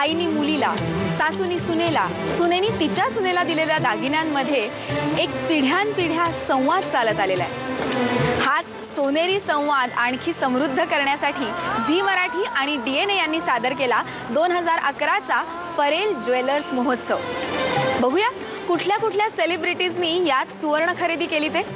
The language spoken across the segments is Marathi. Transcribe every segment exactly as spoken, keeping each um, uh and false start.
आईनी मुलीला, सासूनी सुनेला, सुनेनी तिच्या सुनेला दिलेल्या दागिन्यांमध्ये एक पिढ्यानपिढ्या संवाद चालत आलेला आहे। हाच सोनेरी संवाद आणखी समृद्ध करण्यासाठी झी मराठी आणि डी एन ए यांनी सादर केला दोन हजार अकराचा परेल ज्वेलर्स महोत्सव। बघूया कुठल्या कुठल्या सेलिब्रिटीजनी यात सुवर्ण खरेदी केली ते।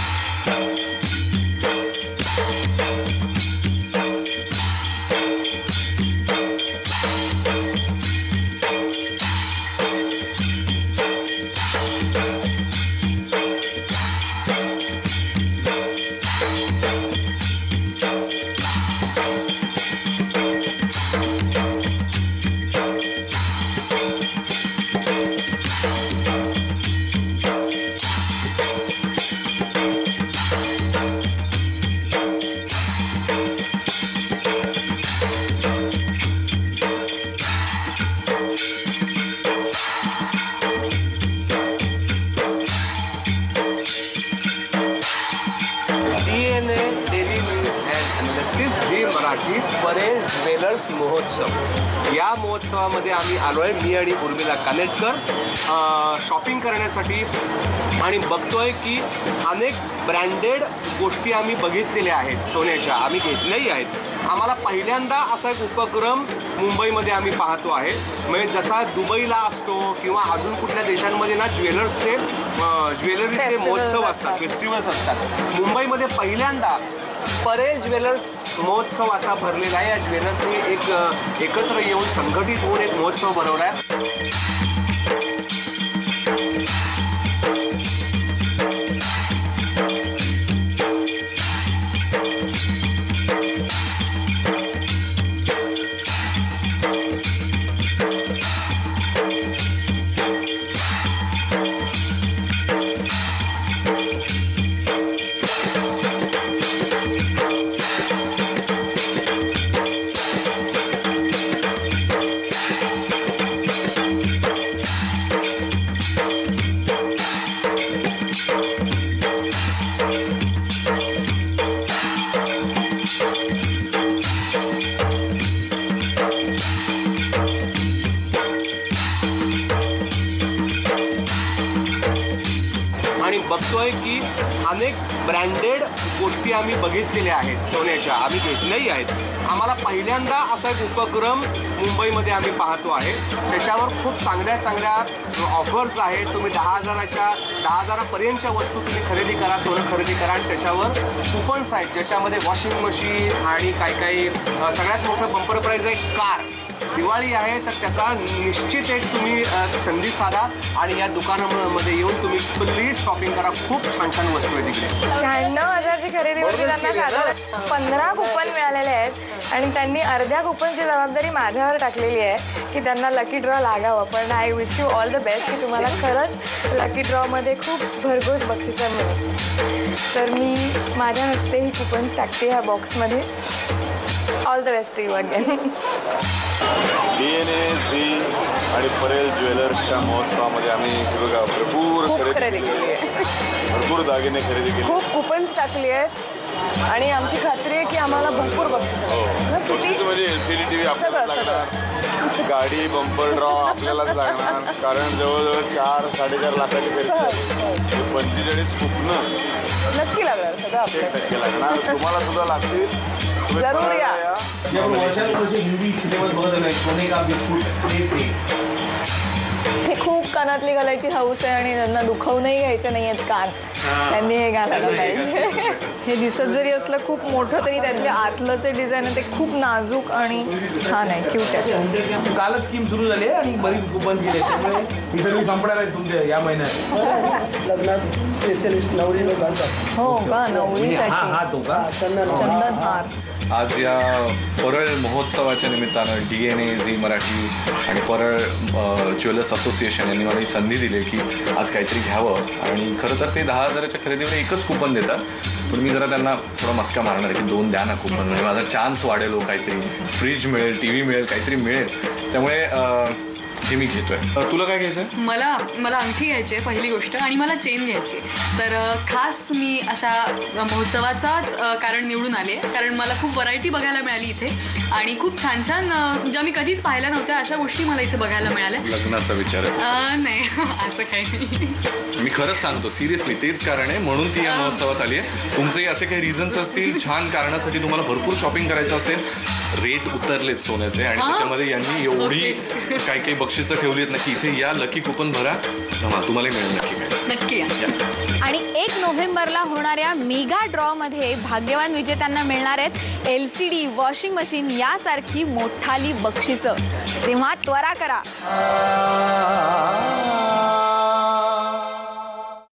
मराठी परेल ज्वेलर्स महोत्सव। या महोत्सवामध्ये आम्ही आलोय, मी आणि उर्मिला कानेटकर शॉपिंग करण्यासाठी आणि बघतोय की अनेक ब्रँडेड गोष्टी आम्ही बघितलेल्या आहेत सोन्याच्या, आम्ही घेतल्याही आहेत। आम्हाला पहिल्यांदा असा एक उपक्रम मुंबईमध्ये आम्ही पाहतो आहे। म्हणजे जसा दुबईला असतो किंवा अजून कुठल्या देशांमध्ये ना ज्वेलर्सचे ज्वेलरीचे महोत्सव असतात, फेस्टिवल्स असतात, मुंबईमध्ये पहिल्यांदा परेल ज्वेलर्स महोत्सव असा भरलेला आहे। या ज्वेलर्सने एक एकत्र येऊन संघटित होऊन एक महोत्सव बनवला आहे। आणि बघतोय की अनेक ब्रँडेड गोष्टी आम्ही बघितलेल्या आहेत सोन्याच्या, आम्ही घेतल्याही आहेत। आम्हाला पहिल्यांदा असा एक उपक्रम मुंबईमध्ये आम्ही पाहतो आहे। त्याच्यावर खूप चांगल्या चांगल्या ऑफर्स आहेत। तुम्ही दहा हजाराच्या दहा हजारापर्यंतच्या वस्तू तुम्ही खरेदी करा, सोनं खरेदी करा आणि त्याच्यावर कुपन्स आहेत ज्याच्यामध्ये वॉशिंग मशीन आणि काही काही सगळ्यात मोठं बंपर प्राईज आहे कार। दिवाळी आहे तर त्याचा निश्चित एक तुम्ही संधी साधा आणि या दुकानामध्ये येऊन तुम्ही प्लीज शॉपिंग करा। खूप छान छान वस्तू आहे तिकडे। शहाण्णव हजारची खरेदी होती, त्यांना साधारण पंधरा कुपन मिळालेले आहेत आणि त्यांनी अर्ध्या कुपनची जबाबदारी माझ्यावर टाकलेली आहे की त्यांना लकी ड्रॉ लागावं। पण I wish you all the best की तुम्हाला खरंच लकी ड्रॉमध्ये खूप भरघोस बक्षिसं मिळेल। तर मी माझ्या हस्ते ही कुपन्स टाकते ह्या बॉक्समध्ये। All the best you again. D N A Zee आणि परेल ज्वेलर्सच्या महोत्सवामध्ये आम्ही बघा भरपूर खरेदी केली आहे, भरपूर दागिने खरेदी केले, खूप कुपन्स टाकली आहेत आणि आमची खात्री आहे की आम्हाला भरपूर बक्षीस म्हणजे L C D T V आपल्याला लागणार, गाडी बंपर ड्रॉ आपल्यालाच लागणार, कारण जवळजवळ चार साडेचार लाखाची खरेदी, पंचेचाळीस कुपनं नक्की लागणार, सगळं टक्के लागणार, तुम्हाला सुद्धा लागतील। जरूर या। हे खूप कानातली घालायची हौस आहे आणि त्यांना दुखवूनही घ्यायचे नाही आहेत कान, त्यांनी हे घालायला पाहिजे। हे दिसत जरी असलं खूप मोठं तरी त्यातले आतलं जे डिझाईन आहे ते खूप नाजूक आणि छान आहे, क्यूट आहे। कालच स्कीम सुरू झाली आहे आणि बरीच कुपन केले, त्यामुळे ही सगळी संपणार आहे तुमच्या या महिन्यात। लग्नात स्पेशलिस्ट नवरी लोक आणतात। हो का, नवरीसाठी हा हा तो का चंदन हार। आज या परळ महोत्सवाच्या निमित्तानं D N A Zee Marathi आणि परळ ज्वेलर्स असोसिएशन यांनी मला ही संधी दिली की आज काहीतरी घ्यावं। आणि खरं तर ते दहा हजाराच्या खरेदीवर एकच कुपन देतात, पण मी जरा त्यांना थोडा मस्का मारणार की दोन द्या ना कुपन, म्हणजे माझा चान्स वाढेल, काहीतरी फ्रीज मिळेल, टी व्ही मिळेल, काहीतरी मिळेल। त्यामुळे हे मी घेतोय. अ, तुला काय घ्यायचंय? मला मला अंगठी घ्यायची आहे पहिली गोष्ट, आणि मला चेन घ्यायची. तर अ, खास मी अशा महोत्सवाचाच अ, कारण निवडून आले, कारण मला खूप व्हरायटी बघायला मिळाली इथे आणि खूप छान छान अ, ज्या मी कधीच पाहिल्या नव्हत्या अशा गोष्टी मला इथे बघायला मिळाल्या. लग्नाचा विचार आहे? अ, नाही असं काही नाही. मी खरंच सांगतो, सिरियसली तेच कारण आहे म्हणून ती या महोत्सवात आली आहे. तुमचे असे काही रिझन्स असतील छान कारणासाठी तुम्हाला भरपूर शॉपिंग करायचं असेल, रेट उतरलेत सोन्याचे आणि त्याच्यामध्ये यांनी एवढी काही काही बक्षिसं ठेवली आहेत ना की इथे या, लकी कुपन भरा, हा तुम्हाला मिळेल नक्की काय. नक्की या. आणि एक नोव्हेंबरला होणाऱ्या मेगा ड्रॉमध्ये भाग्यवान विजेत्यांना मिळणार आहेत L C D, washing machine यासारखी मोठाली बक्षिसं. तेव्हा त्वरा करा.